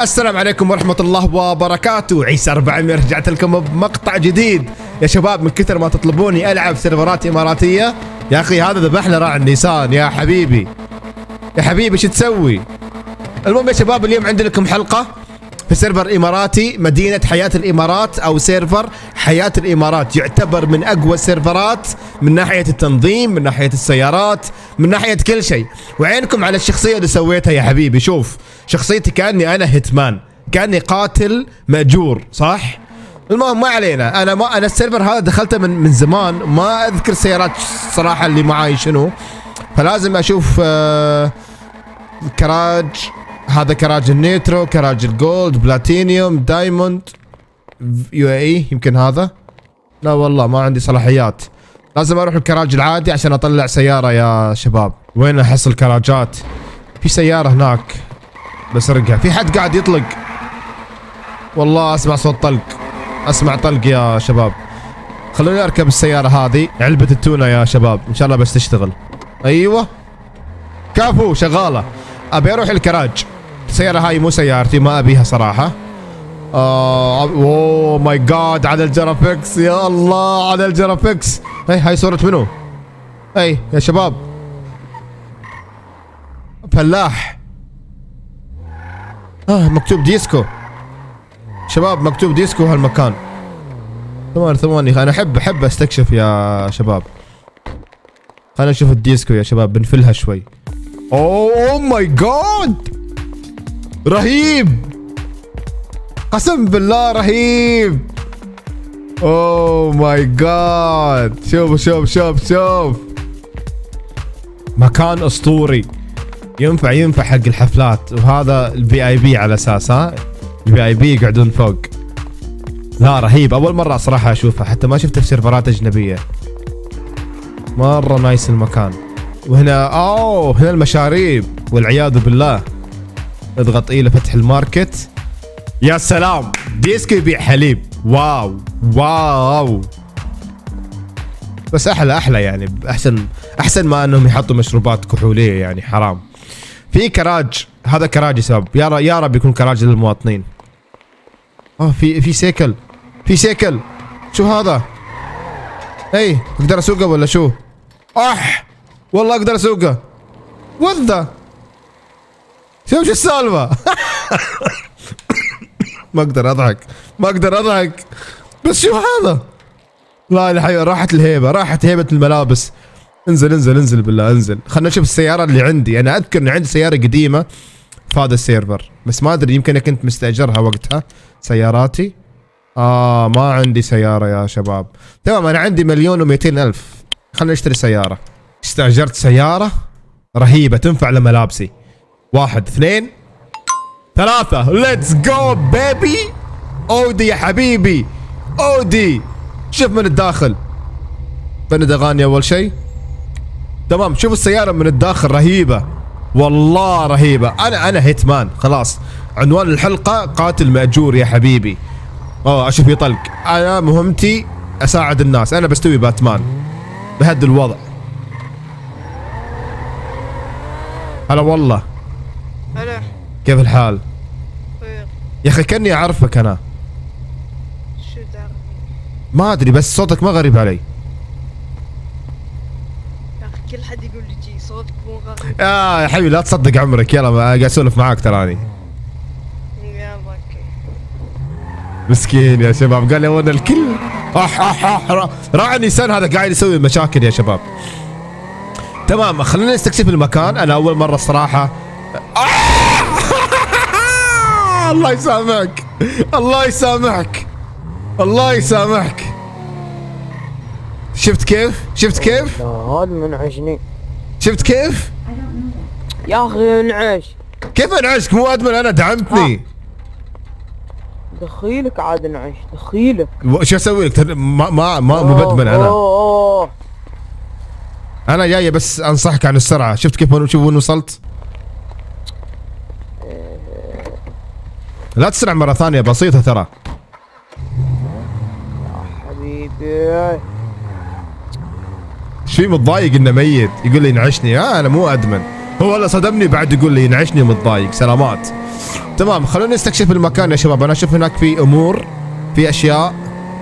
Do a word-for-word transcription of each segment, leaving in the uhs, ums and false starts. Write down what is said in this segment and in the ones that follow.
السلام عليكم ورحمة الله وبركاته. عيسى أربعمية رجعت لكم بمقطع جديد يا شباب. من كثر ما تطلبوني ألعب سيرفرات إماراتية يا أخي هذا ذبح لي راعي النيسان. يا حبيبي يا حبيبي شو تسوي؟ المهم يا شباب اليوم عندي لكم حلقة في سيرفر إماراتي مدينة حياة الإمارات أو سيرفر حياة الإمارات. يعتبر من أقوى السيرفرات من ناحية التنظيم، من ناحية السيارات، من ناحية كل شيء. وعينكم على الشخصية اللي سويتها يا حبيبي. شوف شخصيتي كأني أنا هيتمان، كأني قاتل مأجور صح؟ المهم ما علينا. أنا ما أنا السيرفر هذا دخلته من من زمان، ما أذكر السيارات صراحة اللي معاي شنو، فلازم أشوف آه كراج. هذا كراج النيترو، كراج الجولد، بلاتينيوم، دايموند، يو اي. يمكن هذا؟ لا والله ما عندي صلاحيات. لازم اروح الكراج العادي عشان اطلع سيارة يا شباب. وين احصل كراجات؟ في سيارة هناك بسرقها. في حد قاعد يطلق والله، اسمع صوت طلق، اسمع طلق يا شباب. خلوني اركب السيارة هذه، علبة التونة يا شباب، ان شاء الله بس تشتغل. ايوه كافو شغالة. ابي اروح الكراج. السيارة هاي مو سيارتي، ما ابيها صراحة. آه اوه ماي جاد على الجرافيكس، يا الله على الجرافيكس. هي هاي صورة منو؟ هي يا شباب فلاح. اه مكتوب ديسكو شباب، مكتوب ديسكو هالمكان. ثواني ثواني انا احب احب استكشف يا شباب. خلينا نشوف الديسكو يا شباب، بنفلها شوي. اوه ماي جاد رهيب، قسم بالله رهيب. اوه ماي جاد شوف شوف شوف شوف، مكان اسطوري. ينفع ينفع حق الحفلات. وهذا الفي اي بي على اساس ها الفي اي بي يقعدون فوق. لا رهيب، اول مره صراحه اشوفها، حتى ما شفته في سيرفرات اجنبيه. مره نايس المكان. وهنا اوه هنا المشاريب والعياذ بالله. اضغط اي لفتح الماركت. يا سلام ديسكو يبيع حليب. واو واو، بس احلى احلى يعني، احسن احسن ما انهم يحطوا مشروبات كحوليه يعني، حرام. في كراج، هذا كراج يا شباب، يا رب يا رب يكون كراج للمواطنين. اه في في سيكل، في سيكل. شو هذا؟ اي اقدر اسوقه ولا شو؟ اح والله اقدر اسوقه. وذا شوف شو السالفه. ما اقدر اضحك، ما اقدر اضحك، بس شو هذا؟ لا الحقيقة راحت الهيبه، راحت هيبه الملابس. انزل انزل انزل بالله انزل. خلنا نشوف السياره اللي عندي. انا اذكر ان عندي سياره قديمه في هذا السيرفر، بس ما ادري يمكن كنت مستاجرها وقتها. سياراتي اه ما عندي سياره يا شباب. تمام انا عندي مليون ومئتين الف. خلنا نشتري سياره. استاجرت سياره رهيبه تنفع لملابسي. واحد اثنين ثلاثة، ليتس جو بيبي. اودي يا حبيبي اودي. شوف من الداخل، بند اغاني اول شيء. تمام شوف السيارة من الداخل رهيبة والله رهيبة. انا انا هيتمان خلاص. عنوان الحلقة قاتل مأجور يا حبيبي. اوه اشوف يطلق. انا مهمتي اساعد الناس، انا بستوي باتمان بهذا الوضع. هلا والله. هلا كيف الحال؟ خير. يا اخي كاني اعرفك انا. شو تعرف؟ ما ادري بس صوتك ما غريب علي. يا اخي كل حد يقول لي جي صوتك مو غريب. آه يا حبيبي لا تصدق عمرك، يلا قاعد اسولف معاك تراني. يلا اوكي. مسكين يا شباب، قال لي وانا الكل اح اح اح راعي النيسان هذا قاعد يسوي مشاكل يا شباب. تمام خلينا نستكشف المكان. انا اول مره الصراحه. الله يسامحك الله يسامحك الله يسامحك. شفت كيف؟ شفت كيف؟ هذا منعشني. شفت كيف؟ يا اخي انعش. كيف انعشك؟ مو ادمن انا، دعمتني. دخيلك عاد انعش، دخيلك. شو اسوي لك؟ ما ما ما مو بدمن انا. أوه. انا جاي بس انصحك عن السرعه. شفت كيف وين شوف وين وصلت؟ لا تسرع مره ثانيه، بسيطه ترى. يا حبيبي شو متضايق انه ميت؟ يقول لي انعشني. آه انا مو ادمن، هو والله صدمني بعد يقول لي ينعشني متضايق. سلامات. تمام خلونا نستكشف المكان يا شباب. انا اشوف هناك في امور، في اشياء.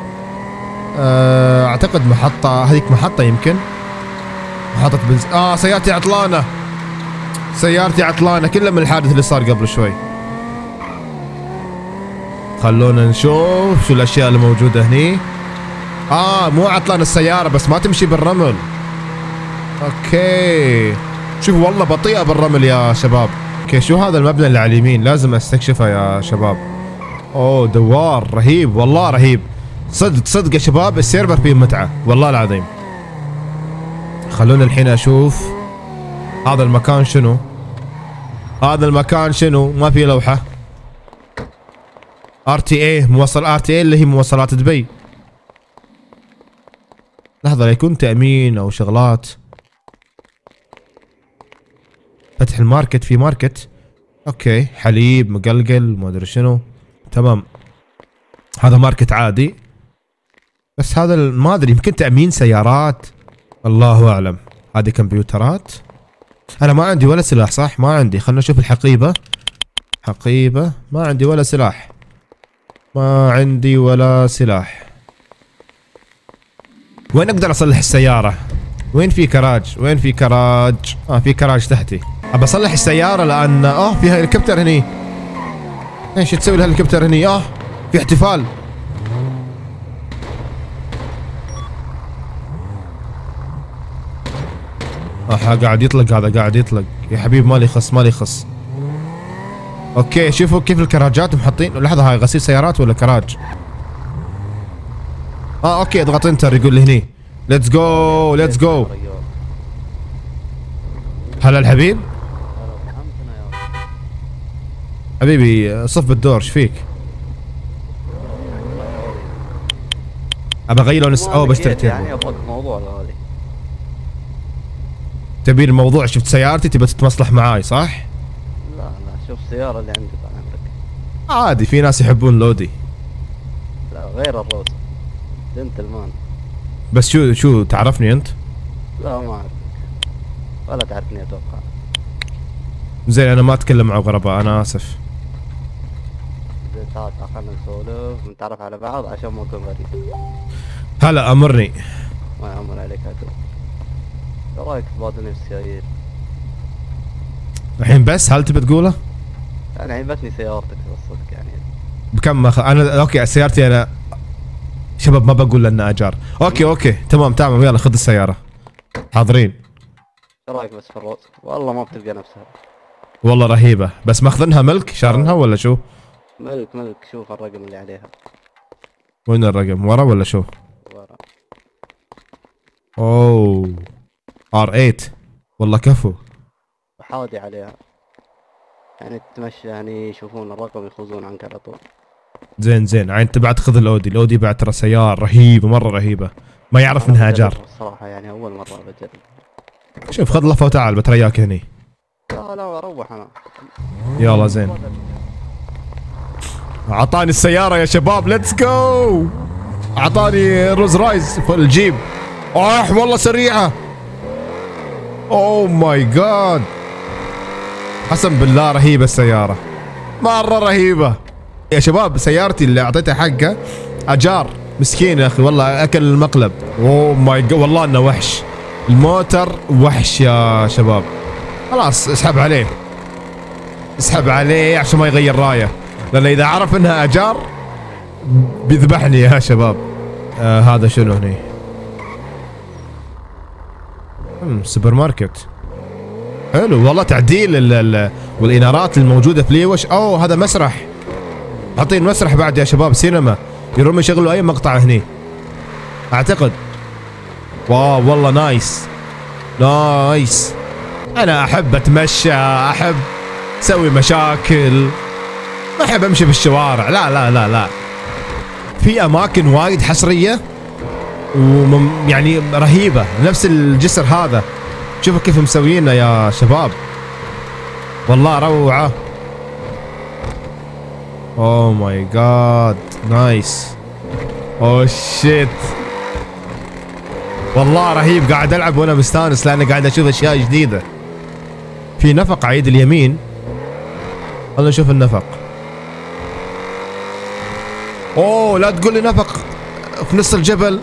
أه اعتقد محطة، هذيك محطة يمكن. محطة بنز اه سيارتي عطلانة. سيارتي عطلانة كلها من الحادث اللي صار قبل شوي. خلونا نشوف شو الاشياء اللي موجودة هني. اه مو عطلان السيارة بس ما تمشي بالرمل. اوكي شوف والله بطيئة بالرمل يا شباب. اوكي شو هذا المبنى اللي على اليمين؟ لازم استكشفه يا شباب. اوه دوار رهيب والله رهيب. صدق صدق يا شباب السيرفر فيه متعة والله العظيم. خلونا الحين اشوف هذا المكان شنو. هذا المكان شنو؟ ما في لوحة. ار تي اي موصل ار تي اي اللي هي مواصلات دبي. لحظة لا يكون تأمين او شغلات. فتح الماركت، في ماركت. اوكي حليب مقلقل ما ادري شنو. تمام هذا ماركت عادي بس هذا ما ادري يمكن تأمين سيارات الله اعلم. هذه كمبيوترات. انا ما عندي ولا سلاح صح؟ ما عندي. خلنا نشوف الحقيبة. حقيبة ما عندي ولا سلاح. ما عندي ولا سلاح. وين اقدر اصلح السيارة؟ وين في كراج؟ وين في كراج؟ اه في كراج تحتي. ابى اصلح السيارة لان اه في هليكوبتر هني. ايش تسوي الهليكوبتر هني؟ اه في احتفال. اه قاعد يطلق هذا قاعد يطلق يا حبيب مالي خص مالي خص. اوكي شوفوا كيف الكراجات محطين. لحظة هاي غسيل سيارات ولا كراج؟ اه اوكي اضغط انتر يقول لي هني ليتس جو ليتس جو. هلا الحبيب. حبيبي صف بالدور ايش فيك؟ ابى اغير لون الس... اوه بشتري تيربو. يعني ابغى الموضوع هذا. تبي الموضوع شفت سيارتي تبى تتمصلح معاي صح؟ لا لا شوف السيارة اللي عندي طال عمرك. عادي في ناس يحبون لودي. لا غير الروس. جنتلمان. بس شو شو تعرفني انت؟ لا ما اعرفك. ولا تعرفني اتوقع. زين انا ما اتكلم مع غرباء انا اسف. زين تعال تعال خلنا نسولف ونتعرف على بعض عشان ما نكون غريب. هلا امرني. ما يأمر عليك عدو. ايش رايك في بعض السيايير؟ الحين بس هل تبي تقوله؟ يعني عجبتني سيارتك الصدق يعني. بكم مخ... انا اوكي سيارتي انا شباب ما بقول لنا اجار. اوكي اوكي تمام تمام يلا خذ السيارة. حاضرين. ايش رايك بس في الروس؟ والله ما بتلقى نفسها. والله رهيبة بس ماخذينها ملك شارنها ولا شو؟ ملك ملك شوف الرقم اللي عليها. وين الرقم؟ ورا ولا شو؟ ورا. اوه ار ثمانية والله كفو. وحاودي عليها. يعني تتمشى يعني يشوفون الرقم يفوزون عنك على طول. زين زين يعني انت بعد خذ الاودي. الاودي بعد ترى سيارة رهيبة مرة رهيبة. ما يعرف منها اجار. الصراحة يعني اول مرة بجرب. شوف خذ لفة وتعال بترياك هني. لا لا اروح انا. يلا زين. اعطاني السيارة يا شباب ليتس جو. اعطاني روز رايز في الجيب. اح والله سريعة. اوه ماي جاد. قسم بالله رهيبة السيارة. مرة رهيبة. يا شباب سيارتي اللي اعطيتها حقه اجار مسكين يا اخي والله اكل المقلب. اوه ماي جاد والله انه وحش. الموتر وحش يا شباب. خلاص اسحب عليه. اسحب عليه عشان ما يغير رايه. لان اذا عرف انها اجار بيذبحني يا شباب. آه هذا شنو هني؟ امم سوبر ماركت. حلو والله تعديل ال ال والانارات الموجوده في ليوش. اوه هذا مسرح. حاطين مسرح بعد يا شباب سينما. يروحون يشغلوا اي مقطع هني. اعتقد. واو والله نايس. نايس. انا احب اتمشى احب اسوي مشاكل. ما احب امشي في الشوارع. لا لا لا لا. في اماكن وايد حصريه ومم يعني رهيبه نفس الجسر هذا. شوفوا كيف مسوينه يا شباب. والله روعه. اوه ماي جاد نايس. اوه شيت. والله رهيب. قاعد العب وانا مستانس لاني قاعد اشوف اشياء جديده. في نفق على يد اليمين. خلنا نشوف النفق. اوه لا تقول لي نفق في نص الجبل.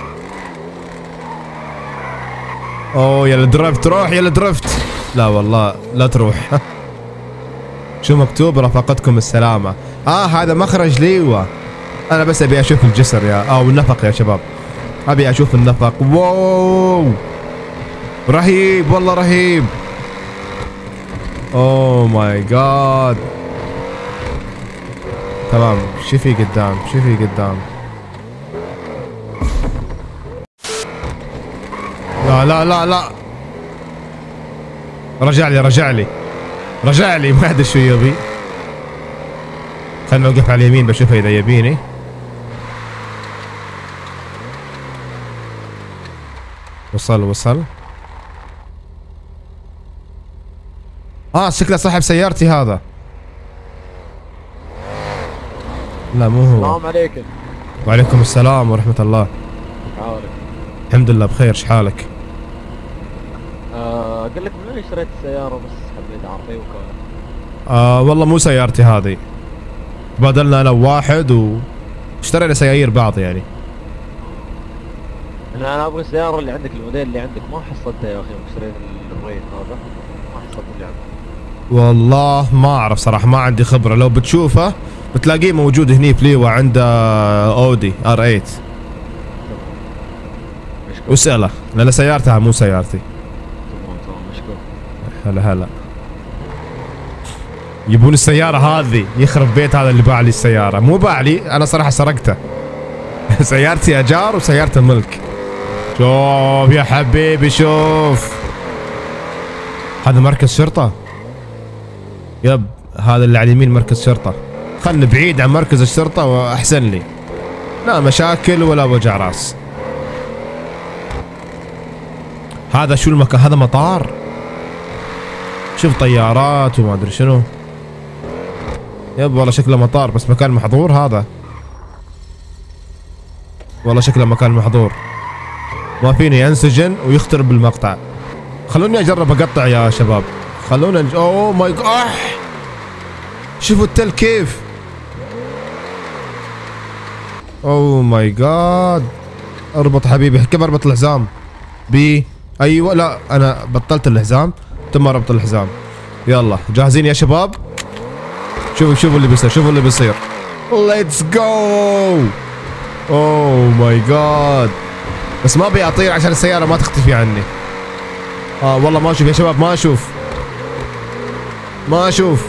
اوه يلا درفت، روح يلا درفت. لا والله لا تروح. شو مكتوب؟ رافقتكم السلامة. اه هذا مخرج ليوه. انا بس ابي اشوف الجسر يا او النفق يا شباب. ابي اشوف النفق. واو رهيب والله رهيب. اوه ماي جاد. تمام. شو في قدام؟ شو في قدام؟ لا لا لا لا رجع لي رجع لي رجع لي ما ادري شو يبي. خلنا نوقف على اليمين بشوفه اذا يبيني. وصل وصل. اه شكله صاحب سيارتي هذا. لا مو هو. السلام عليكم. وعليكم السلام ورحمة الله. حالك؟ الحمد لله بخير. شحالك؟ آه اقول لك من وين اشتريت السيارة بس حبيت اعرف وكذا. آه والله مو سيارتي هذه. تبادلنا انا وواحد واشترينا سيايير بعض يعني. انا انا ابغى السيارة اللي عندك، الموديل اللي عندك ما حصلتها يا اخي يوم اشتريت الريد هذا ما حصلت اللي عندك. والله ما اعرف صراحة، ما عندي خبرة. لو بتشوفه بتلاقيه موجود هني في ليوة عنده اودي ار ثمانية. واسأله لان سيارتها مو سيارتي. تمام تمام مشكور. هلا هلا. يبون السيارة هذه، يخرب بيت هذا اللي باع لي السيارة. مو باع لي انا صراحة سرقته. سيارتي اجار وسيارته ملك. شوف يا حبيبي شوف. هذا مركز شرطة. يب هذا اللي على اليمين مركز شرطة. خلني بعيد عن مركز الشرطة واحسن لي. لا مشاكل ولا وجع راس. هذا شو المكان؟ هذا مطار. شوف طيارات وما ادري شنو. يب والله شكله مطار بس مكان محظور هذا. والله شكله مكان محظور. ما فيني انسجن ويخترب بالمقطع. خلوني اجرب اقطع يا شباب. خلونا نج... اوه ماي جاد. اح شوفوا التل كيف. اوه ماي جاد. اربط حبيبي. كيف اربط الحزام؟ بي ايوه. لا انا بطلت الحزام ثم ربط الحزام. يلا جاهزين يا شباب؟ شوفوا شوفوا اللي بيصير. شوفوا اللي بيصير. ليتس جو. اوه ماي جاد. بس ما ابي اطير عشان السيارة ما تختفي عني. اه والله ما اشوف يا شباب. ما اشوف ما اشوف.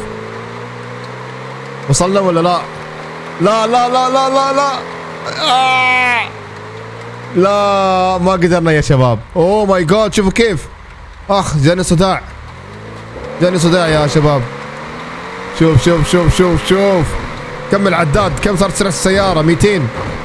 وصلنا ولا لا؟ لا لا لا لا لا لا. آه. لا ما قدرنا يا شباب. اوه ماي جاد شوفوا كيف. اخ جاني صداع. جاني صداع يا شباب. شوف شوف شوف شوف شوف. كم العداد؟ كم صارت سرعة السيارة؟ مئتين.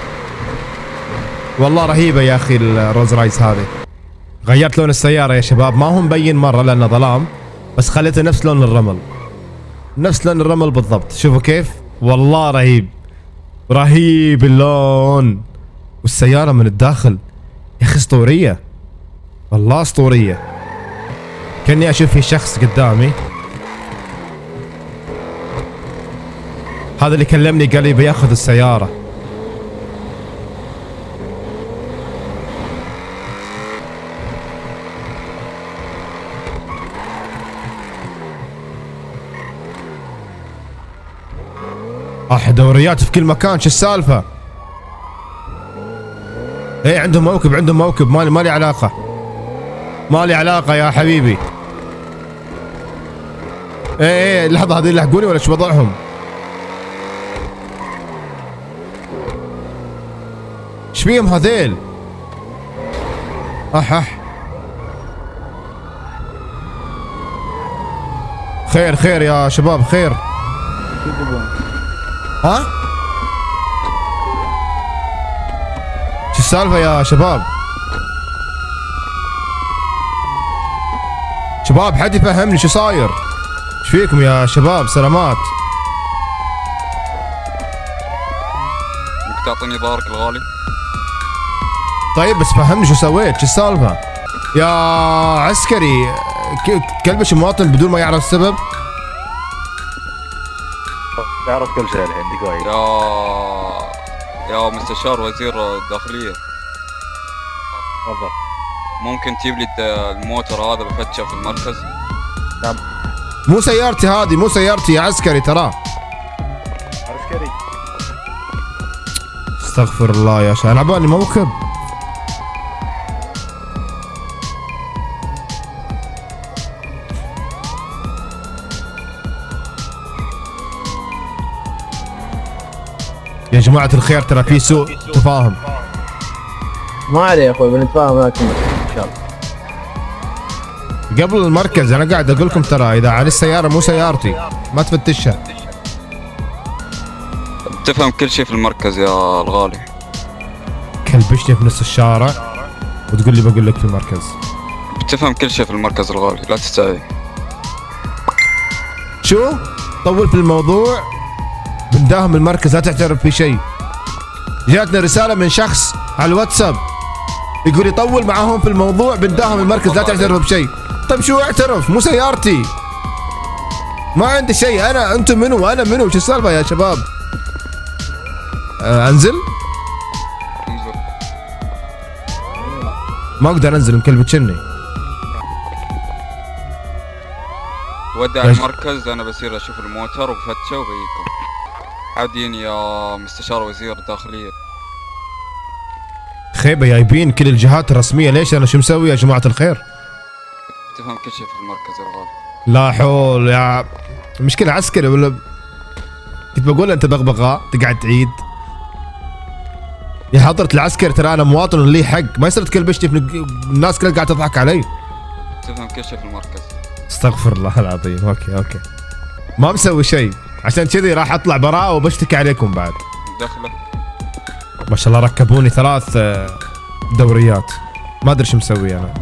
والله رهيبة يا اخي الروز رايس هذه. غيرت لون السيارة يا شباب. ما هو مبين مرة لانه ظلام، بس خليته نفس لون الرمل. نفس لون الرمل بالضبط. شوفوا كيف. والله رهيب رهيب اللون. والسيارة من الداخل يا اخي اسطورية. والله اسطورية. كأني اشوف في شخص قدامي. هذا اللي كلمني قال لي بياخذ السيارة. اح دوريات في كل مكان. شو السالفة؟ ايه عندهم موكب. عندهم موكب. مالي مالي علاقة. مالي علاقة يا حبيبي. ايه ايه لحظة هذول يلحقوني ولا شو وضعهم؟ ايش فيهم هذيل؟ اح اح خير خير يا شباب خير. ها؟ شو السالفة يا شباب؟ شباب حد يفهمني شو صاير؟ ايش فيكم يا شباب؟ سلامات. ممكن تعطيني ظهرك الغالي؟ طيب بس فهمني شو سويت؟ شو السالفة؟ يا عسكري ك- كلبش المواطن بدون ما يعرف السبب؟ تعرف كل شيء الحين دقايق. يا يا مستشار وزير الداخلية، تفضل. ممكن تجيب لي الد- الموتر هذا بفتشه في المركز؟ نعم. مو سيارتي هذه، مو سيارتي يا عسكري ترى. عسكري. استغفر الله يا شيخ، انا عبالي موكب. يا جماعة الخير ترى في سوء تفاهم. ما عليه يا اخوي، بنتفاهم لكن ان شاء الله. قبل المركز انا قاعد اقول لكم ترى اذا عن السيارة مو سيارتي ما تفتشها. تفهم كل شيء في المركز يا الغالي. كلبشني في نص الشارع وتقول لي بقول لك في المركز. بتفهم كل شيء في المركز الغالي، لا تستعجل. شو؟ طول في الموضوع بنداهم المركز لا تعترف في شيء. جاتنا رسالة من شخص على الواتساب يقول يطول معاهم في الموضوع بنداهم المركز لا تعترف بشيء. طيب شو اعترف؟ مو سيارتي. ما عندي شيء انا، انتم منو وانا منو؟ شو السالفة يا شباب؟ آه انزل؟ انظر. ما اقدر انزل مكلبتشني. ودع ليش؟ المركز، انا بصير اشوف الموتر وبفتشه وبيكم. عادين يا مستشار وزير الداخلية. خيبة جايبين كل الجهات الرسمية، ليش انا شو مسوي يا جماعة الخير؟ تفهم كل شيء في المركز يا الغالي. لا حول يا المشكلة عسكري ولا كنت بقول انت بغبغاء تقعد تعيد. يا حضرة العسكري ترى انا مواطن ولي حق، ما يصير تكلبشتي في الناس كلها قاعدة تضحك علي. تفهم كل شيء في المركز. استغفر الله العظيم. اوكي اوكي ما مسوي شيء، عشان كذي راح اطلع براءة وبشتكي عليكم بعد. دخله. ما شاء الله ركبوني ثلاث آه، دوريات ما ادري شو مسوي انا.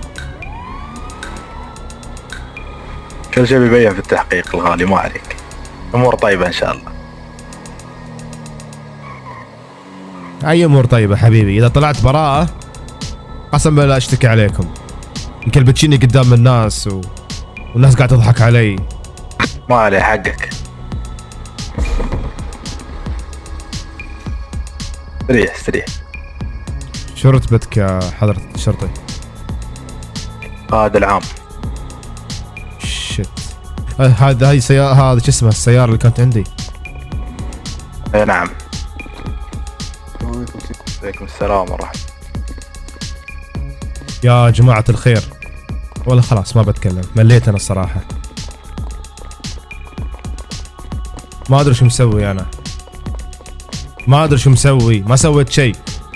كل شيء بيبين في التحقيق الغالي، ما عليك. امور طيبة ان شاء الله. اي امور طيبة حبيبي، اذا طلعت براءة قسم بالله اشتكي عليكم. مكلبتشيني قدام الناس و... والناس قاعدة تضحك علي. ما عليه حقك. استريح استريح. شو رتبتك يا حضرة الشرطي؟ قائد العام. شت هذا هاي سيارة، هذا شو اسمه السيارة اللي كانت عندي. اي نعم. عليكم السلام ورحمة. يا جماعة الخير والله خلاص ما بتكلم، مليت انا الصراحة. ما ادري شو مسوي انا، ما ادري شو مسوي، ما سويت شيء.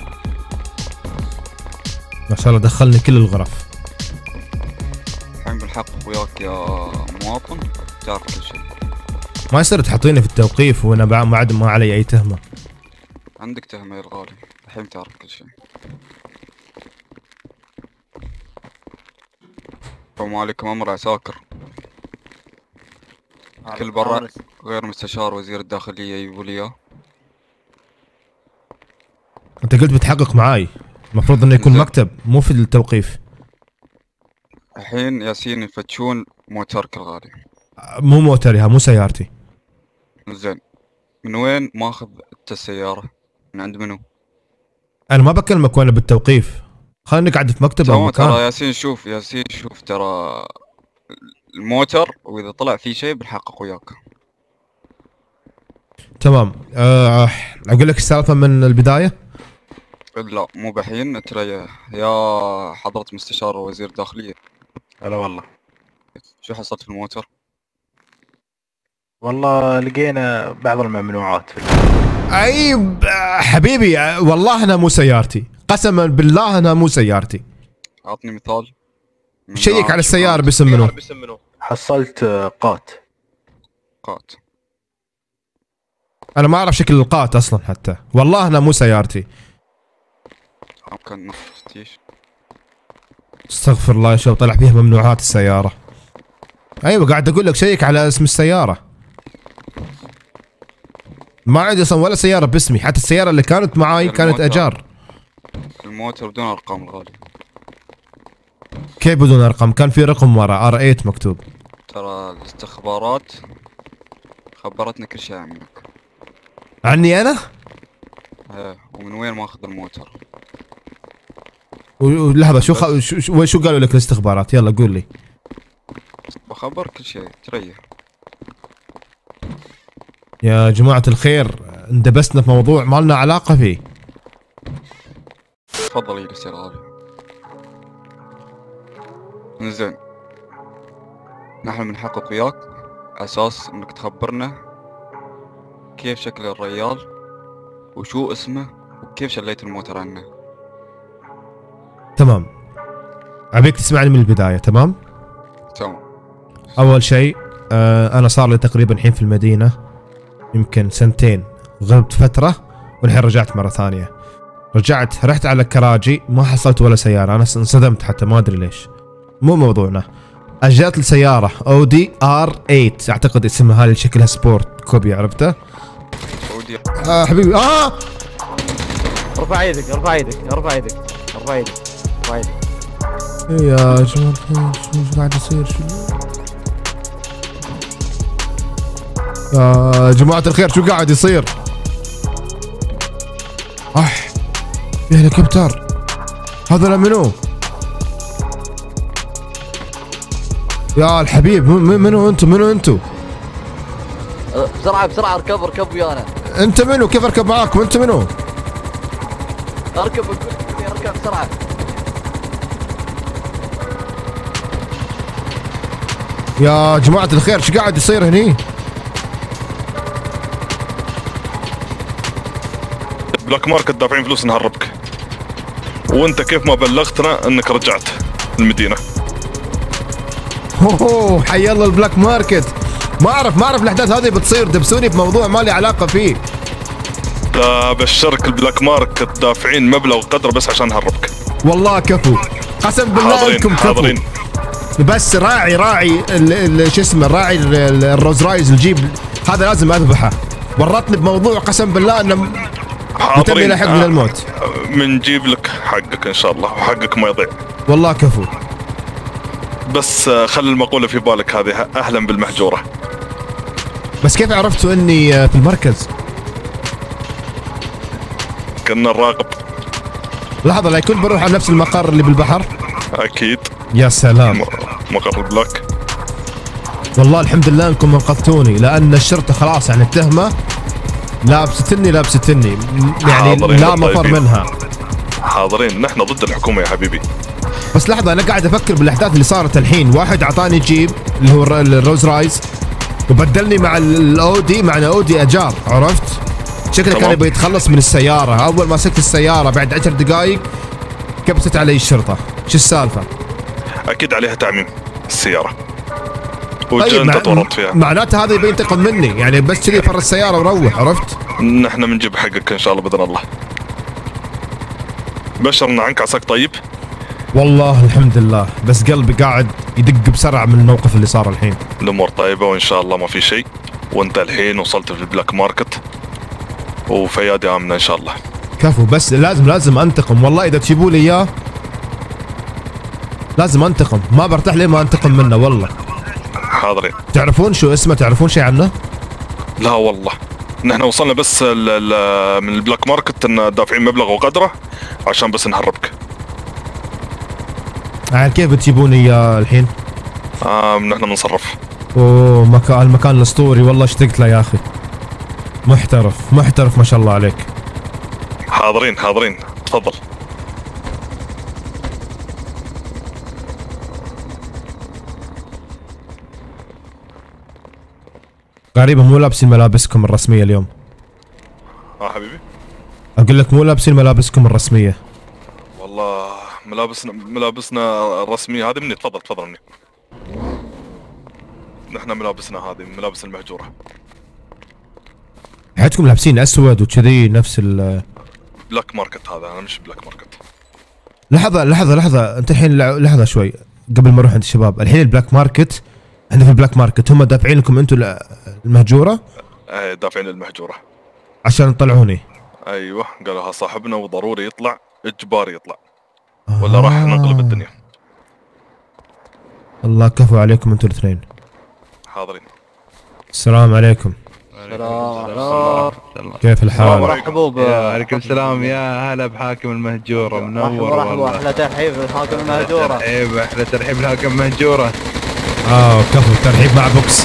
ما شاء الله دخلني كل الغرف. الحين بالحق وياك يا مواطن، تعرف كل شيء. ما يصير تحطيني في التوقيف وانا بعد ما عاد ما علي اي تهمة. عندك تهمة يا الغالي، الحين تعرف كل شيء. السلام عليكم امر عساكر. كل برا غير مستشار وزير الداخلية يجيبوا لي اياه. انت قلت بتحقق معاي، المفروض انه يكون زين. مكتب مو في التوقيف. الحين ياسين يفتشون موترك الغالي. مو موتري، مو سيارتي. زين، من وين ماخذ انت السيارة؟ من عند منو؟ انا ما بكلمك وانا بالتوقيف، خليني قاعد في مكتب او تمام. ترى مكان. ياسين شوف ياسين شوف ترى الموتر، واذا طلع فيه شيء بنحقق وياك. تمام. أه اقول لك السالفة من البداية. لا مو بحين، تريح يا حضرة مستشار وزير الداخلية. هلا والله. شو حصلت في الموتر؟ والله لقينا بعض الممنوعات في اي ب- حبيبي أه، والله انا مو سيارتي، قسما بالله انا مو سيارتي. اعطني مثال. من شيك نوع على شو السيارة كانت؟ باسم منو؟ حصلت آه، قات. قات. انا ما اعرف شكل القات اصلا حتى، والله انا مو سيارتي. كان تفتيش. استغفر الله يا شباب، طلع فيها ممنوعات السيارة. ايوه قاعد اقول لك شيك على اسم السيارة. ما عندي اصلا ولا سيارة باسمي، حتى السيارة اللي كانت معاي كانت الموتر. اجار. الموتر بدون ارقام الغالي. كيف بدون ارقام؟ كان في رقم ورا ار ثمانية مكتوب. ترى الاستخبارات خبرتنا كل شيء عنك. عني انا؟ ايه ومن وين ماخذ الموتر. ولحظه شو خ... شو شو قالوا لك الاستخبارات؟ يلا قول لي. بخبر كل شيء تريح. يا جماعه الخير اندبسنا في موضوع ما لنا علاقه فيه. تفضل يا سير غالي. زين نحن بنحقق وياك اساس انك تخبرنا كيف شكل الريال وشو اسمه وكيف شليت الموتر عنه. تمام ابيك تسمعني من البدايه. تمام تمام. اول شيء آه انا صار لي تقريبا الحين في المدينه يمكن سنتين، غبت فتره والحين رجعت مره ثانيه. رجعت رحت على كراجي ما حصلت ولا سياره، انا انصدمت حتى ما ادري ليش. مو موضوعنا. اجت لي سياره اودي ار ثمانية اعتقد اسمها، هاي اللي شكلها سبورت كوبي، عرفته؟ اودي آه حبيبي. اه ارفع يدك ارفع يدك ارفع يدك ارفع يدك ارفع يدك. يا جماعة شو قاعد يصير؟ شو يا جماعة الخير شو قاعد يصير؟ اح في هليكوبتر. هذا منو؟ يا الحبيب منو انتو؟ منو انتو؟ بسرعة بسرعة اركب اركب ويانا. انت منو؟ كيف اركب معاكم؟ انت منو؟ اركب اركب بسرعة. يا جماعة الخير شو قاعد يصير هني؟ بلاك ماركت دافعين فلوس نهربك، وانت كيف ما بلغتنا انك رجعت المدينة. اوه حي الله البلاك ماركت. ما اعرف ما اعرف الاحداث هذه بتصير، دبسوني بموضوع ما لي علاقة فيه. لا بشرك البلاك ماركت دافعين مبلغ وقدره بس عشان نهربك. والله كفو قسم بالله انكم كفو. حاضرين. بس راعي راعي شو اسمه راعي الروز رايز الجيب هذا لازم اذبحه. ورطني بموضوع قسم بالله انه حاضرين. لحق من الموت. بنجيب لك حقك ان شاء الله وحقك ما يضيع. والله كفو. بس خلي المقولة في بالك هذه، اهلا بالمحجورة. بس كيف عرفتوا اني في المركز؟ كنا نراقب. لحظة لا يكون بروح على نفس المقر اللي بالبحر؟ اكيد. يا سلام. مقر البلاك. والله الحمد لله انكم انقذتوني، لان الشرطة خلاص يعني التهمة لابستني لابستني يعني لا مفر منها. حاضرين نحن ضد الحكومة يا حبيبي. بس لحظة انا قاعد افكر بالاحداث اللي صارت الحين. واحد اعطاني جيب اللي هو الروز رايز وبدلني مع الاودي مع الاودي اجار، عرفت؟ شكله كان يبغى يتخلص من السيارة. اول ما مسكت السيارة بعد عشر دقائق كبست علي الشرطة. شو السالفة؟ اكيد عليها تعميم السيارة. طيب انت تورطت فيها. معناته هذا يبي ينتقم مني يعني، بس كذي فر السيارة وروح، عرفت؟ نحن بنجيب حقك ان شاء الله باذن الله. بشرنا عنك، عساك طيب؟ والله الحمد لله، بس قلبي قاعد يدق بسرعة من الموقف اللي صار الحين. الامور طيبة وان شاء الله ما في شيء، وانت الحين وصلت في البلاك ماركت وفيادي امنة ان شاء الله. كفو. بس لازم لازم انتقم والله، اذا تجيبوا لي اياه لازم انتقم، ما برتاح ليه ما انتقم منه والله. حاضرين. تعرفون شو اسمه؟ تعرفون شيء عنه؟ لا والله، نحن وصلنا بس ال ال من البلاك ماركت ان دافعين مبلغ وقدره عشان بس نهربك. يعني كيف بتجيبوني اياه الحين؟ آه نحن بنصرف. اوه مكان المكان الاسطوري والله اشتقت له يا اخي. محترف محترف ما شاء الله عليك. حاضرين حاضرين تفضل. غريبة مو لابسين ملابسكم الرسمية اليوم. اه حبيبي؟ اقول لك مو لابسين ملابسكم الرسمية. والله ملابسنا ملابسنا الرسمية هذه مني. تفضل تفضل مني. نحن ملابسنا هذه ملابس المهجورة. حياتكم لابسين اسود وكذي نفس ال بلاك ماركت هذا، انا مش بلاك ماركت. لحظة لحظة لحظة انت الحين لحظة شوي قبل ما اروح عند الشباب. الحين البلاك ماركت عندنا في البلاك ماركت هم دافعين لكم انتم المهجورة؟ ايه دافعين المهجورة عشان تطلعوني. ايوه قالها صاحبنا وضروري يطلع، اجباري يطلع ولا آه. راح نقلب الدنيا. الله كفو عليكم انتوا الاثنين. حاضرين. السلام عليكم. السلام. كيف الحال؟ مرحبا ب وعليكم السلام، يا هلا بحاكم المهجورة، منور مرحبا والله. احلى ترحيب بالحاكم المهجورة. ترحيب، احلى ترحيب بالحاكم المهجورة. اه كفو، ترحيب مع بوكس.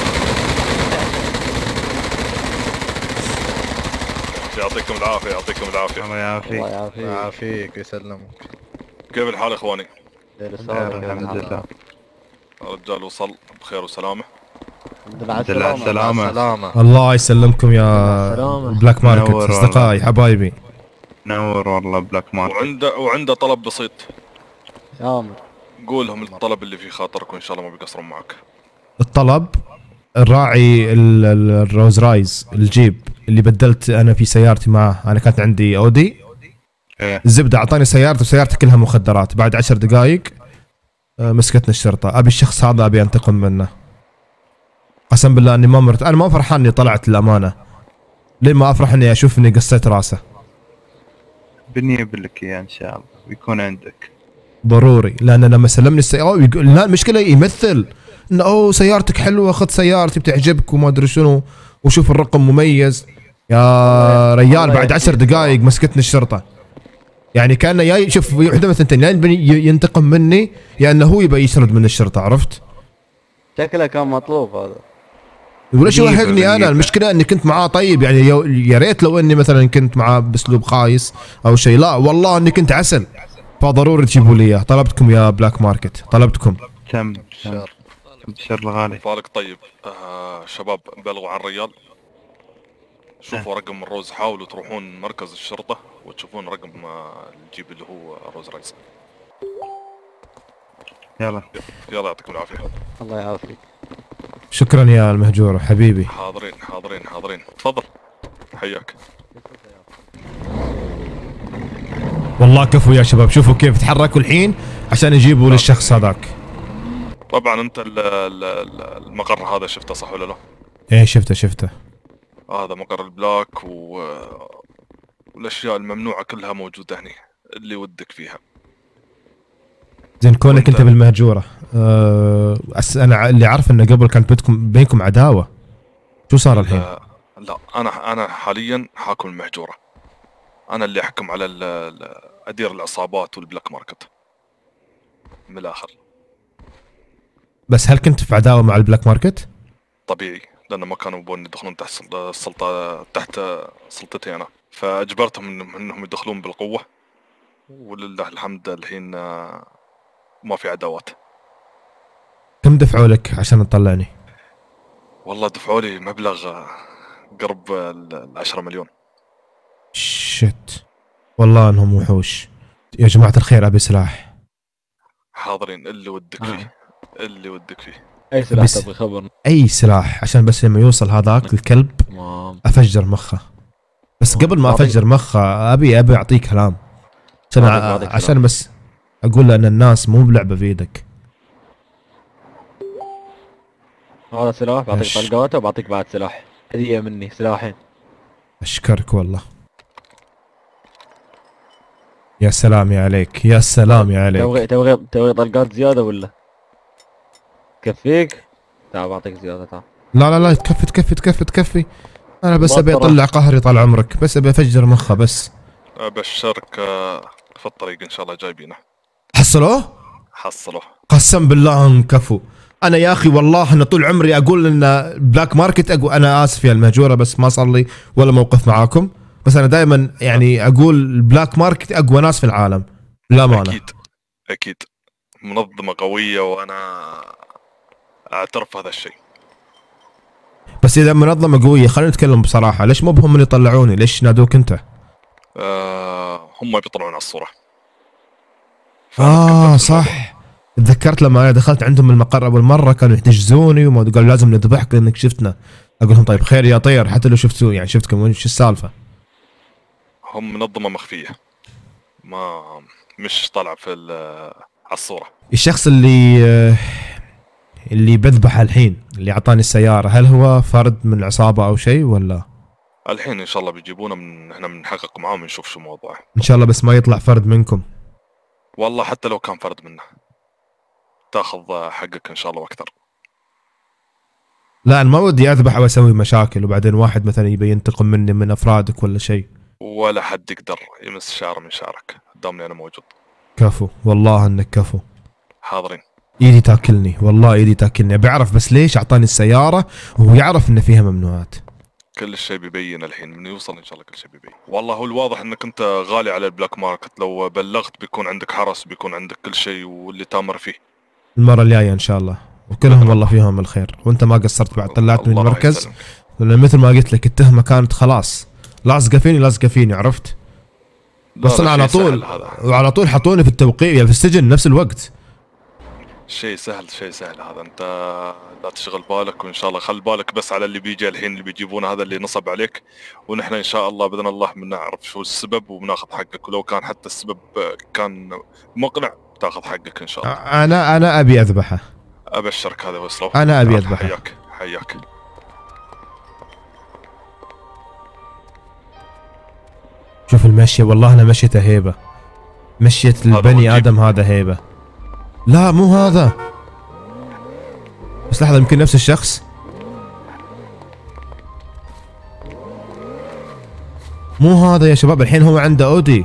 يعطيكم العافية، يعطيكم العافية. الله يعافيك. الله يعافيك. يعافيك ويسلمك. كيف الحال يا اخواني؟ الحمد لله. الرجال وصل بخير وسلامة. الحمد لله على الحمد لله على السلامة. السلامة. الله يسلمكم يا بلاك ماركت، منور اصدقائي حبايبي. نور والله بلاك ماركت. وعنده وعنده طلب بسيط. يا أمر. قولهم الطلب اللي في خاطرك وان شاء الله ما بيقصرون معك. الطلب الراعي ال- ال- الروز رايز الجيب اللي بدلت انا في سيارتي معه، انا كانت عندي اودي. ايه الزبده اعطاني سيارته وسيارته كلها مخدرات. بعد عشر دقائق آه، مسكتنا الشرطه. ابي الشخص هذا ابي انتقم منه. قسم بالله اني ما مرت، انا ما فرحان اني طلعت للامانه. ليه ما افرح اني اشوف اني قصيت راسه؟ بنجيب لك اياه ان شاء الله ويكون عندك. ضروري، لان لما سلمني السياره يقول لا المشكله يمثل انه اوه سيارتك حلوه، خذ سيارتي بتعجبك وما ادري شنو، وشوف الرقم مميز. يا ريال بعد عشر دقائق مسكتني الشرطه. يعني كانه جاي شوف وحده من ثنتين، يا يبي ينتقم مني يا انه هو يبي يشرد من الشرطه، عرفت؟ شكله كان مطلوب هذا. وليش بنجيبه- يوهقني انا؟ بنجيبه. المشكله اني كنت معاه طيب، يعني يو- يا ريت لو اني مثلا كنت معاه باسلوب خايس او شيء، لا والله اني كنت عسل. فضروري تجيبوا لي اياه، طلبتكم يا بلاك ماركت، طلبتكم. تم تم بشر الغالي. فالك طيب. آه شباب بلغوا عن الريال. شوفوا رقم الروز، حاولوا تروحون مركز الشرطة وتشوفون رقم آه، الجيب اللي هو روز رايز. يلا يلا يعطيكم العافية. الله يعافيك. شكرا يا المهجور حبيبي. حاضرين حاضرين حاضرين، تفضل حياك. والله كفو يا شباب، شوفوا كيف تحركوا الحين عشان يجيبوا للشخص هذاك. طبعا انت ال- ال- ال- المقر هذا شفته صح ولا لا؟ ايه شفته شفته. هذا مقر البلاك و... والاشياء الممنوعة كلها موجودة هني، اللي ودك فيها. زين كونك وأنت- انت بالمهجوره، أه أس انا ع- اللي عارف انه قبل كانت بينكم بينكم عداوه. شو صار الحين؟ لا, لا انا انا حاليا حاكم المهجورة. انا اللي احكم على ال- ال- ادير العصابات والبلاك ماركت من الاخر. بس هل كنت في عداوه مع البلاك ماركت؟ طبيعي، لان ما كانوا يبون يدخلون تحت سل- السلطة تحت سلطتي انا، فاجبرتهم إنهم- انهم يدخلون بالقوة. ولله الحمد الحين آه، ما في عداوات. كم دفعوا لك عشان تطلعني؟ والله دفعوا لي مبلغ آه، قرب ال- العشرة مليون. شت، والله انهم وحوش. يا جماعه الخير ابي سلاح. حاضرين، اللي ودك فيه اللي ودك فيه. اي سلاح بس- تبغى خبرنا؟ اي سلاح عشان بس لما يوصل هذاك الكلب تمام. افجر مخه. بس قبل ما بعطيك- افجر مخه ابي ابي اعطيك كلام عشان بعطيك- ع- بعطيك عشان كلام. بس اقول له ان الناس مو بلعبه بيدك. هذا سلاح بعطيك إيش؟ طلقاته وبعطيك بعد سلاح هدية مني، سلاحين. اشكرك والله. يا سلام يا عليك، يا سلام يا عليك. تبغي تبغي تبغي طلقات زيادة ولا؟ تكفيك؟ تعال بعطيك زيادة تعال. لا لا لا تكفي تكفي تكفي تكفي. انا بس ما ابي ترى. اطلع قهري طال عمرك، بس ابي افجر مخه بس. ابشرك آه، في الطريق ان شاء الله جايبينه. حصلوه؟ حصلوه. قسم بالله هم كفو. انا يا اخي والله انا طول عمري اقول ان بلاك ماركت أقول انا اسف يا المهجوره بس ما صار لي ولا موقف معاكم، بس انا دائما يعني اقول البلاك ماركت اقوى ناس في العالم للامانه. اكيد اكيد منظمة قوية وانا اعترف هذا الشيء. بس اذا منظمه قويه خلينا نتكلم بصراحه، ليش مو بهم اللي يطلعوني؟ ليش نادوك انت؟ آه هم بيطلعون على الصورة. اه صح، تذكرت لما انا دخلت عندهم المقر اول مره كانوا يحتجزوني وما قالوا لازم نذبحك لانك شفتنا. اقول لهم طيب خير يا طير، حتى لو شفتوا يعني شفتكم وين شو السالفه؟ هم منظمة مخفية ما مش طالعة في ال- على الصورة. الشخص اللي اللي بذبحه الحين اللي اعطاني السياره، هل هو فرد من عصابه او شيء ولا؟ الحين ان شاء الله بيجيبونا من احنا بنحقق معاهم ونشوف شو موضوعه. ان شاء الله بس ما يطلع فرد منكم. والله حتى لو كان فرد منه تاخذ حقك ان شاء الله واكثر. لا انا ما ودي اذبح او اسوي مشاكل وبعدين واحد مثلا يبي ينتقم مني من افرادك ولا شيء. ولا حد يقدر يمس شعر من شعرك دامني انا موجود. كفو والله انك كفو. حاضرين. ايدي تاكلني والله ايدي تاكلني. بعرف بس ليش اعطاني السياره وهو يعرف ان فيها ممنوعات. كل شيء بيبين الحين من يوصل ان شاء الله كل شيء بيبين. والله هو الواضح انك انت غالي على البلاك ماركت، لو بلغت بيكون عندك حرس بيكون عندك كل شيء واللي تامر فيه. المره الجايه ان شاء الله وكلهم والله فيهم الخير وانت ما قصرت بعد طلعت من المركز لان مثل ما قلت لك التهمه كانت خلاص لاصقه فيني لاصقه فيني عرفت. بس انا على طول وعلى طول حطوني في التوقيع يعني في السجن نفس الوقت. شيء سهل شيء سهل هذا. انت لا تشغل بالك وان شاء الله خل بالك بس على اللي بيجي الحين اللي بيجيبونه هذا اللي نصب عليك، ونحن ان شاء الله باذن الله بنعرف شو السبب وبناخذ حقك، ولو كان حتى السبب كان مقنع تاخذ حقك ان شاء الله. انا انا ابي اذبحه. ابشرك هذا وصله. انا ابي اذبحه. حياك حياك. شوف المشية والله انا مشيته هيبة. مشية البني ادم هذا هيبة. لا مو هذا. بس لحظة يمكن نفس الشخص. مو هذا يا شباب الحين هو عنده اودي.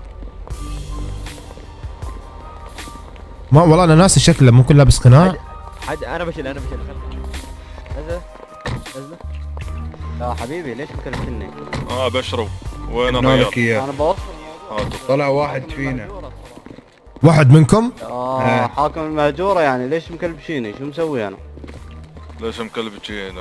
ما والله انا ناسي شكله ممكن لابس قناع. حد انا بشيل انا بشيل نزل نزل. لا حبيبي ليش مكلمني؟ اه بشروا وين الرجال؟ انا بوصل. طلع واحد فينا. واحد منكم؟ اه حاكم المهجوره يعني ليش مكلبشيني؟ شو مسوي انا؟ ليش مكلبشينك؟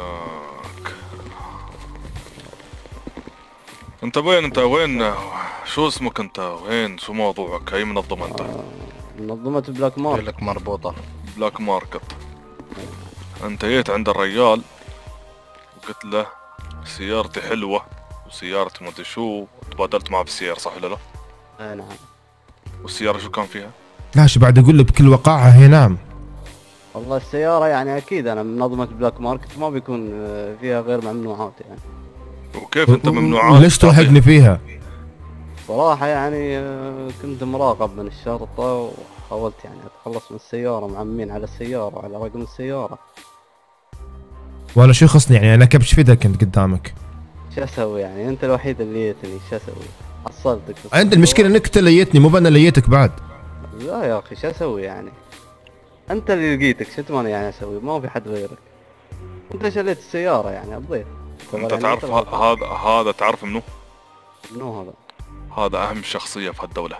انت وين انت وين شو اسمك انت وين شو موضوعك؟ اي منظمه انت؟ آه منظمه بلاك ماركت. لك مربوطه. بلاك ماركت. انت جيت عند الرجال وقلت له سيارتي حلوه وسيارتي ما ادري شو، تبادلت معه بالسياره صح ولا لا؟ اي نعم. والسياره شو كان فيها؟ لا شو بعد اقول لك بكل وقاحه هي نعم. والله السياره يعني اكيد انا من منظمه بلاك ماركت ما بيكون فيها غير ممنوعات يعني. وكيف انت ممنوعات؟ ليش توهقني فيها؟ صراحه يعني كنت مراقب من الشرطه وحاولت يعني اتخلص من السياره، معمين على السياره وعلى رقم السياره. وانا شو خصني يعني انا كبش فدا كنت قدامك. شو اسوي يعني انت الوحيد اللي ليتني شو اسوي؟ حصلتك. انت المشكله انك انت ليتني مو انا ليتك بعد. لا يا اخي شو اسوي يعني؟ انت اللي لقيتك شو تبغاني يعني اسوي؟ ما في حد غيرك. انت شليت السياره يعني الضيف. انت يعني تعرف هذا هذا تعرف منو؟ منو هذا؟ هذا اهم شخصيه في هالدوله.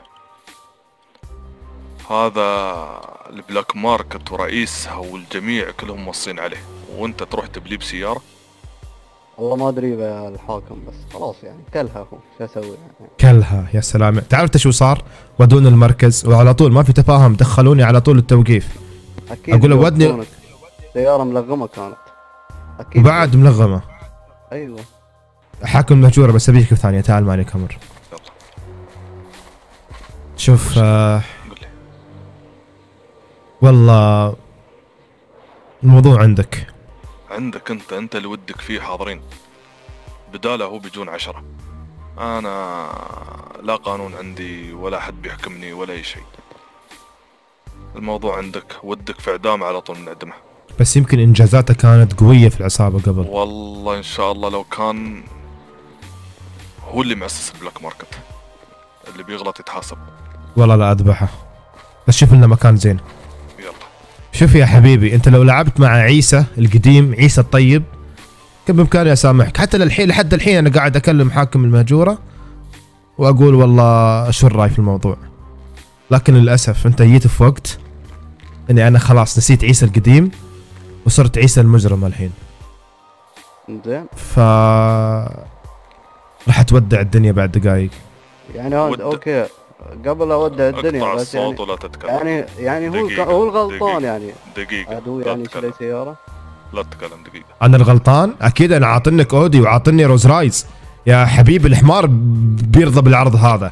هذا البلاك ماركت ورئيسها والجميع كلهم موصين عليه، وانت تروح تبليه بسياره؟ والله ما ادري يا الحاكم بس خلاص يعني كلها هو شو اسوي يعني؟ كلها يا سلام. تعرف شو صار؟ ودوني المركز وعلى طول ما في تفاهم دخلوني على طول التوقيف. اكيد اقول له ودني سياره ملغمه كانت. اكيد وبعد ملغمه. ايوه حاكم مهجوره بس ابيك كيف ثانيه. تعال معي كاميرا. شوف آه والله الموضوع عندك عندك انت انت اللي ودك فيه حاضرين. بداله هو بيجون عشرة. انا لا قانون عندي ولا حد بيحكمني ولا اي شيء. الموضوع عندك ودك في اعدام على طول نعدمه. بس يمكن انجازاته كانت قويه في العصابه قبل. والله ان شاء الله لو كان هو اللي مؤسس البلاك ماركت. اللي بيغلط يتحاسب. والله لا اذبحه بس شوف لنا مكان زين. يلا شوف يا حبيبي انت لو لعبت مع عيسى القديم عيسى الطيب كان بامكاني اسامحك. حتى للحين لحد الحين انا قاعد اكلم حاكم المهجوره واقول والله شو الراي في الموضوع، لكن للاسف انت جيت في وقت اني انا خلاص نسيت عيسى القديم وصرت عيسى المجرم الحين. زين. ف راح تودع الدنيا بعد دقائق. يعني هو اوكي قبل اودع الدنيا بس يعني ولا تتكلم. يعني يعني هو هو الغلطان دقيقة يعني. دقيقة هو يعني شري سيارة؟ لا تتكلم دقيقة. انا الغلطان؟ اكيد انا عاطنك اودي وعاطني روز رايز يا حبيبي. الحمار بيرضى بالعرض هذا.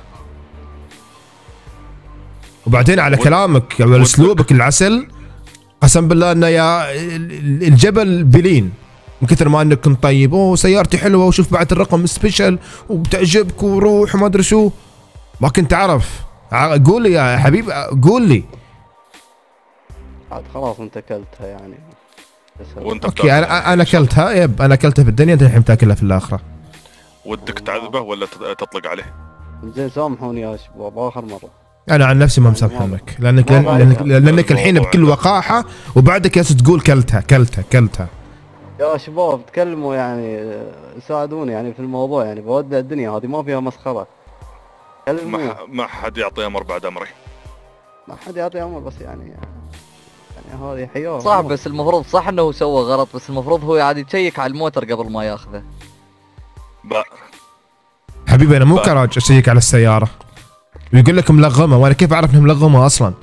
وبعدين على كلامك واسلوبك العسل قسم بالله انه يا الجبل بلين من كثر ما انك كنت طيب. اوه سيارتي حلوه وشوف بعد الرقم سبيشل وبتعجبك وروح وما ادري شو. ما كنت اعرف. قول لي يا حبيبي قول لي. عاد خلاص انت اكلتها يعني. وانت اوكي بتاكل انا انا اكلتها، يب انا اكلتها في الدنيا، انت الحين تاكلها في الاخره. ودك تعذبه ولا تت- تطلق عليه؟ زين سامحوني يا شباب اخر مره. انا عن نفسي ما مسامحونك لانك ما لانك, بعرف. لأنك الحين بكل وقاحه وبعدك ياس تقول كلتها كلتها كلتها. يا شباب تكلموا يعني آه، ساعدوني يعني في الموضوع يعني بودع الدنيا هذه ما فيها مسخره. كلموا ما ح- ما حد يعطي امر بعد امري. ما حد يعطي امر بس يعني يعني هذه حياه. صح بس المفروض صح انه هو سوى غلط، بس المفروض هو عاد يشيك على الموتر قبل ما ياخذه. با حبيبي انا مو بقى. كراج اشيك على السياره ويقول لك ملغمه، وانا كيف اعرف انها ملغمه اصلا؟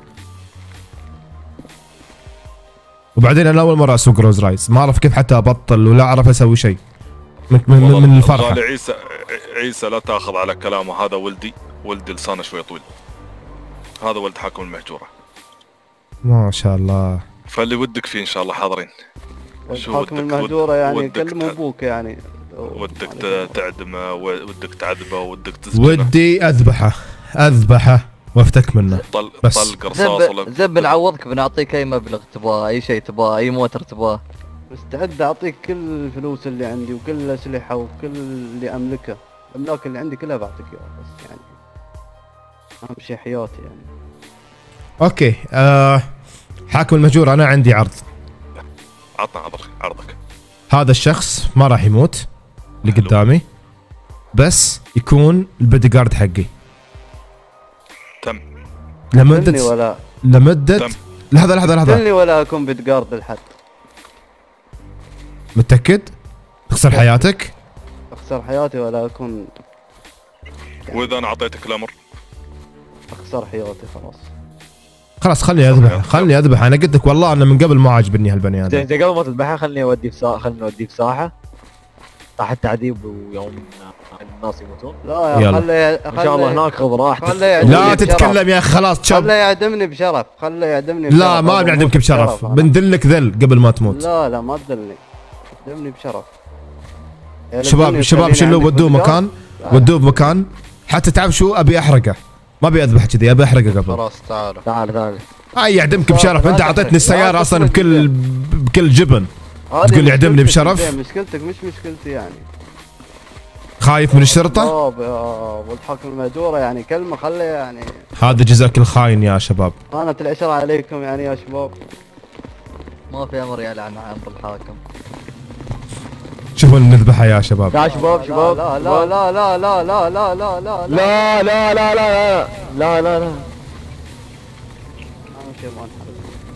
وبعدين انا اول مره اسوق روز رايز، ما اعرف كيف حتى ابطل ولا اعرف اسوي شيء من, من, من, من الفرحه. غالي عيسى عيسى لا تاخذ على كلامه، هذا ولدي ولدي لسانه شوي طويل. هذا ولد حاكم المهجوره. ما شاء الله. فاللي ودك فيه ان شاء الله حاضرين. شو حاكم ودك- المهجوره يعني ودك كلموا ت- ابوك يعني. ودك ت- تعدمه، ودك تعذبه، ودك تسجنه. ودي اذبحه اذبحه وافتك منه. طل بس. طلق رصاص ولا زب زب بنعوضك، بنعطيك اي مبلغ تبغاه، اي شيء تبغاه، اي موتر تبغاه. مستعد اعطيك كل الفلوس اللي عندي وكل الاسلحه وكل اللي املكه، الاملاك اللي عندي كلها بعطيك اياها، بس يعني اهم شيء حياتي يعني. اوكي آه حاكم المهجور انا عندي عرض. عطنا عرضك عرضك. هذا الشخص ما راح يموت اللي حلو. قدامي، بس يكون البودي جارد حقي تم قلني لمده ولا لمده تم. لحظه لحظه لحظه قلني ولا اكون بتقارد لحد. متاكد؟ تخسر حياتك؟ اخسر حياتي ولا اكون واذا انا اعطيتك الامر اخسر حياتي خلاص. خلاص خلني اذبح خلني اذبح انا قلت لك والله انا من قبل ما عاجبني هالبني زين ادم. زين قبل ما تذبحها خلني اوديه في ساحه، خلني اوديه في ساحه ساحه تعذيب ويوم الناس يموتون. لا يا يلا. خلي ان شاء الله هناك خذ راحتك. خليه يعدمني لا بشرف. تتكلم يا اخي خلاص تشب. خليه يعدمني بشرف، خليه يعدمني لا بشرف. ما أنا بنعدمك بموت بشرف، أنا. بندلك ذل قبل ما تموت. لا لا ما تدلني، يعدمني بشرف. يا شباب لدني شباب وتخليني شلوه عندك ودوه بودي مكان لا. ودوه بمكان حتى تعرف شو ابي احرقه، ما ابي اذبح كذي ابي احرقه قبل. خلاص تعالوا. تعال تعال. اي يعدمك بشرف، انت لا اعطيتني تحرق. السياره لا اصلا تحرق بكل بكل جبن. هذه تقول لي يعدمني مشكلتك بشرف؟ زين، مشكلتك مش مشكلتي يعني. خايف من الشرطه؟ باب يا والحكم المهجوره يعني كلمه خليه يعني. هذا جزاك الخاين يا شباب. كانت العشره عليكم يعني يا شباب. ما في امر يلعن امر الحاكم. شوفوا نذبحها يا شباب. يا شباب شباب لا لا لا لا لا لا لا لا لا لا لا لا لا لا لا لا لا لا. اهم شيء ما نحرق.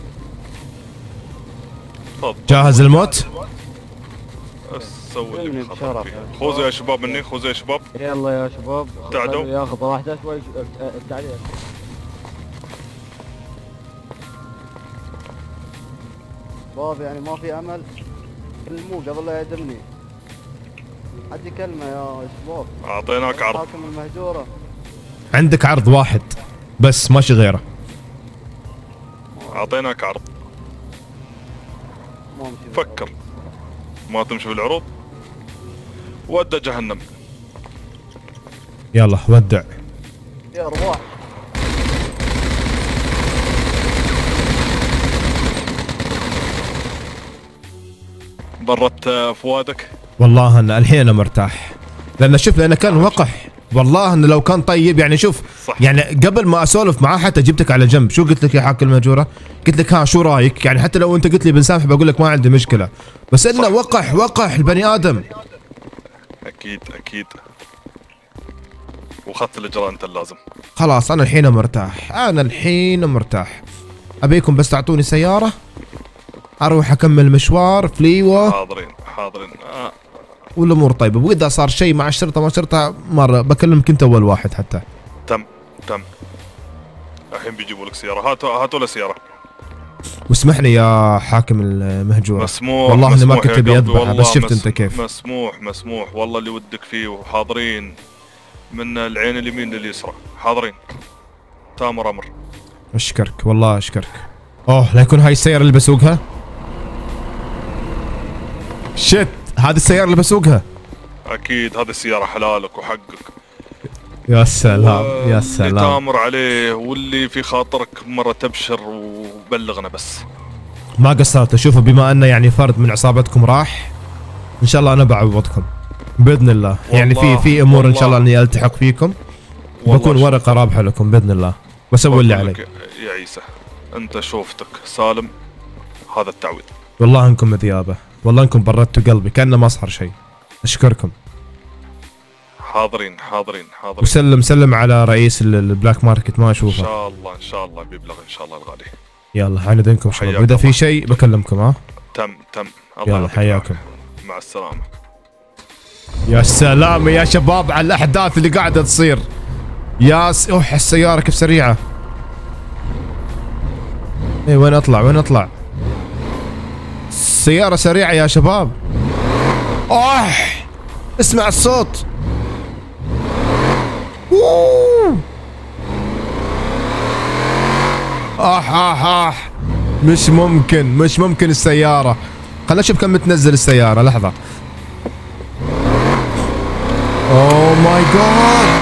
تفضل. جاهز الموت؟ سوي اللي علمني بخطر بشرف. فيه. خوذوا يا شباب مني، خوذوا يا شباب. يلا يا شباب تعدوا. خلوا ياخذ راحته شوي ش- التعليق. شباب يعني ما في امل. كلموه قبل لا يعدمني. عندي كلمه يا شباب. اعطيناك عرض. حاكم المهجوره. عندك عرض واحد بس ماشي غيره. اعطيناك عرض. ما امشي فكر. ما تمشي في العروض ودى جهنم. يلا ودع. يا ارواح. برت فؤادك. والله ان الحين انا مرتاح لان شوف لانه كان وقح، والله انه لو كان طيب يعني شوف صح. يعني قبل ما اسولف معاه حتى جبتك على جنب، شو قلت لك يا حاكم المهجوره؟ قلت لك ها شو رايك؟ يعني حتى لو انت قلت لي بنسامح بقول لك ما عندي مشكله، بس انه وقح وقح البني ادم. اكيد اكيد. واخذت الاجراء انت اللازم. خلاص انا الحين مرتاح، انا الحين مرتاح. ابيكم بس تعطوني سياره اروح اكمل مشوار فليوه حاضرين حاضرين. آه. والامور طيبه، واذا صار شيء مع الشرطه ما شرطه مره بكلمك انت اول واحد حتى. تم تم. الحين بيجيبوا لك سياره. هاتوا هاتوا له سياره. واسمحني يا حاكم المهجوره. مسموح. والله اني ما مسموح كنت يا ابي قلبي، اذبحه والله بس شفت مس- انت كيف. مسموح مسموح والله اللي ودك فيه، وحاضرين من العين اليمين لليسرى. حاضرين. تامر امر. اشكرك والله اشكرك. اوه لا يكون هاي السياره اللي بسوقها. شت هذه السياره اللي بسوقها. اكيد هذه السياره حلالك وحقك. يا سلام يا اللي سلام. تامر عليه واللي في خاطرك مره تبشر وبلغنا بس. ما قصرت. شوفوا بما انه يعني فرد من عصابتكم راح، ان شاء الله انا بعوضكم باذن الله. يعني في في امور ان شاء الله اني التحق فيكم، بكون ورقه رابحه لكم باذن الله، بسوي اللي علي. يا عيسى انت شوفتك سالم، هذا التعويض. والله انكم ذيابه، والله انكم بردتوا قلبي كانه ما صار شيء. اشكركم. حاضرين حاضرين حاضرين. وسلم سلم على رئيس البلاك ماركت ما اشوفه. ان شاء الله ان شاء الله بيبلغ ان شاء الله الغالي. يلا عن اذنكم شباب، اذا في شيء بكلمكم. ها تم تم. يلا حياكم. مع السلامه. يا سلام يا شباب على الاحداث اللي قاعده تصير. يا س... اوح السياره كيف سريعه. اي وين اطلع وين اطلع؟ السياره سريعه يا شباب. اوح اسمع الصوت. اوه اح اح اح مش ممكن مش ممكن السياره. خلنا نشوف كم تنزل السياره. لحظه. اوه ماي جاد،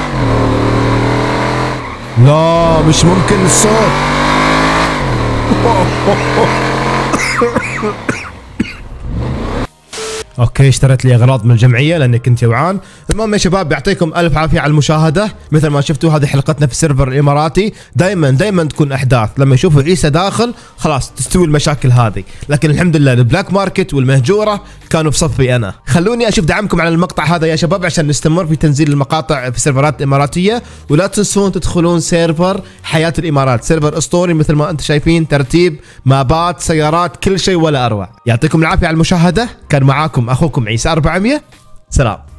لا مش ممكن الصوت. اوكي اشتريت لي اغراض من الجمعيه لاني كنت جوعان. المهم يا شباب يعطيكم الف عافيه على المشاهده. مثل ما شفتوا هذه حلقتنا في السيرفر الاماراتي. دائما دائما تكون احداث، لما يشوفوا عيسى داخل خلاص تستوي المشاكل هذه، لكن الحمد لله البلاك ماركت والمهجوره كانوا بصفي انا. خلوني اشوف دعمكم على المقطع هذا يا شباب عشان نستمر في تنزيل المقاطع في السيرفرات الاماراتيه. ولا تنسون تدخلون سيرفر حياه الامارات، سيرفر اسطوري مثل ما انتم شايفين، ترتيب مابات سيارات كل شيء ولا اروع. يعطيكم العافيه على المشاهده. كان معاكم اخوكم عيسى أربعمية. سلام.